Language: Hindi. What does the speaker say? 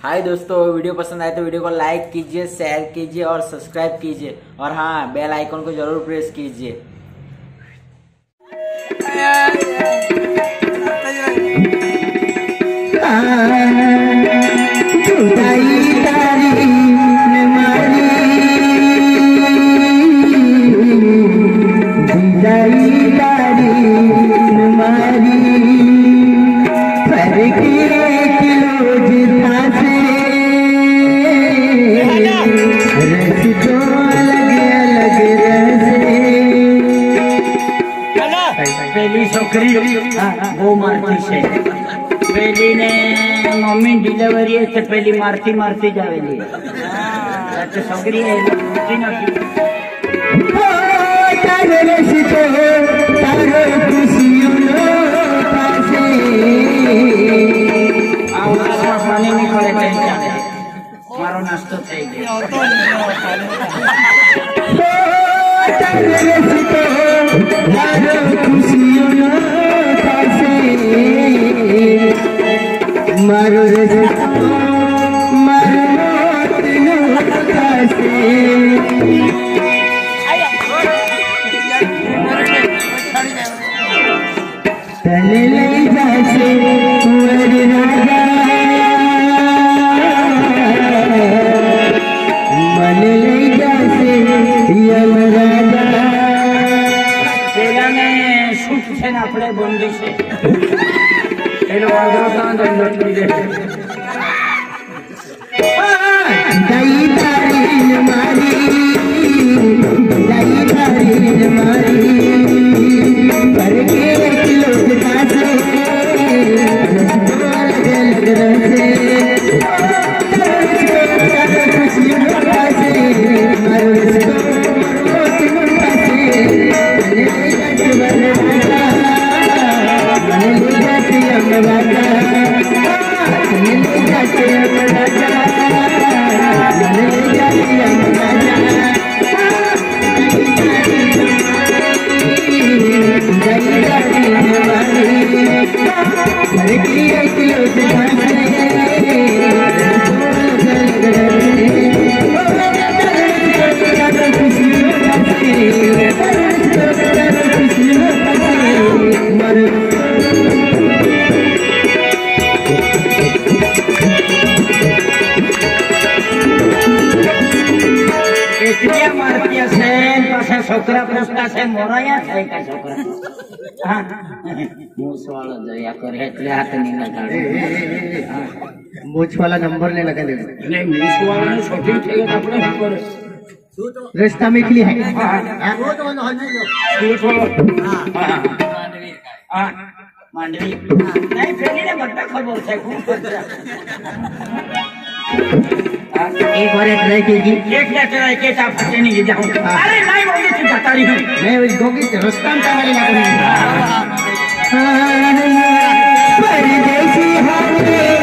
हाय दोस्तों, वीडियो पसंद आए तो वीडियो को लाइक कीजिए, शेयर कीजिए और सब्सक्राइब कीजिए और हाँ, बेल आइकन को जरूर प्रेस कीजिए। पहली छोकरी वो मारती से पहली ने मम्मी डिलीवरी है पहली मारती मारती जावेली तो छोकरी है पानी नहीं पड़े कहीं मारो नाश्तो चाहिए मारो तले ले जासे कुंवर राजा मन ले जासे यम राजा पेला में सूट छे ना अपने बंदी से एलो वादरो ता दंड ली दे दई तारीन मारी पर के लोग कासे अलग रसे खुशी कासे मरो छोकरा पूछता से मोराया है का छोकरा हां मूछ वाला जया करे એટલે હાથ ની લગાડે मूछ वाला नंबर ले लगा ले नहीं मूछ वाला ने शूटिंग થઈ ગયો આપણે ઉપર रास्ता में खली है वो तो नहीं हां हां मांडवी नहीं फेली ने बट्टा खबर છે एक बार ट्राई कीजिए एक ना ट्राई के आप फटे नहीं जाऊं अरे नहीं बोली थी बता रही हूं मैं उस गोगी रास्ता में वाली लगा रही परदेसी हारे